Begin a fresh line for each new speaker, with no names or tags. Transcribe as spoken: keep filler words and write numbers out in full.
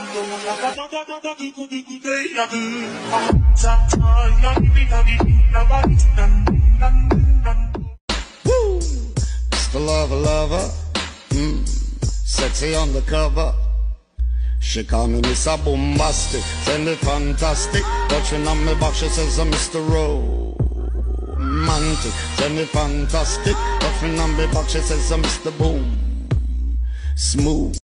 Mister Lover Lover, mm, sexy on the cover. She call me Mister Bombastic, tell me fantastic. Touching on me back, she says I'm Mister Romantic. Tell me fantastic, touching on me back, she says I'm Mister Boom Smooth.